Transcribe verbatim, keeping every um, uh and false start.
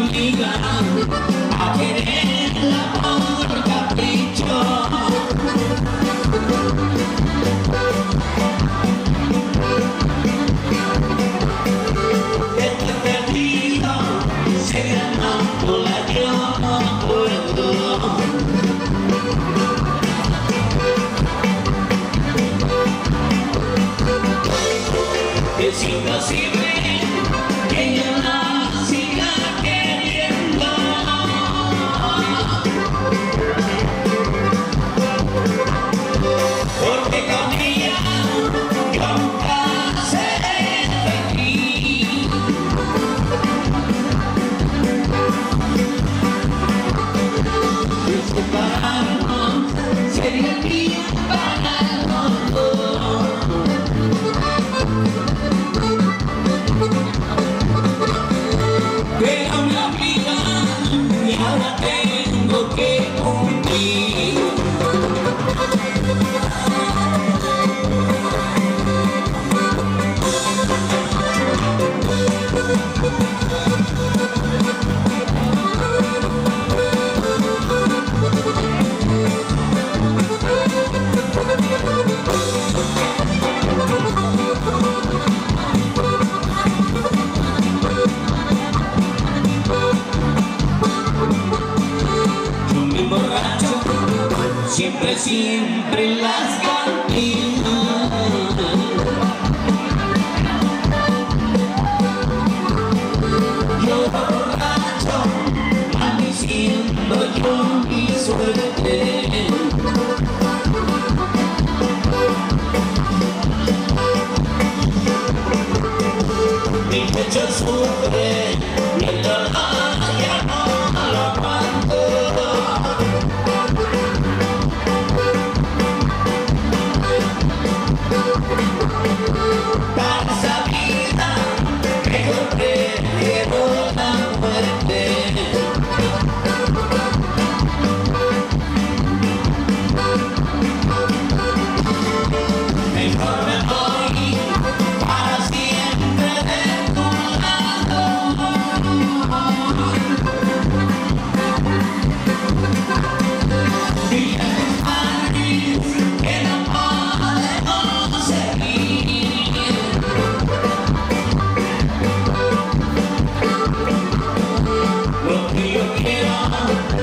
obliga a quererla por capricho. Estoy perdido, se llama por la yo no puedo. Es imposible que yo la siga queriendo, porque con ella yo nunca seré feliz. Separarnos sería el día para los dos. Pero mi amiga, y ahora tengo que cumplir. Siempre, siempre en las cantinas. Yo borracho, maldiciendo yo mi suerte. Mi pecho sufre, y el dolor ya no lo aguanto. Para esa vida mejor prefiero la muerte. Mejor me voy para siempre de tu lado. Dile a mis padres que no podemos seguir. Lo que yo quiero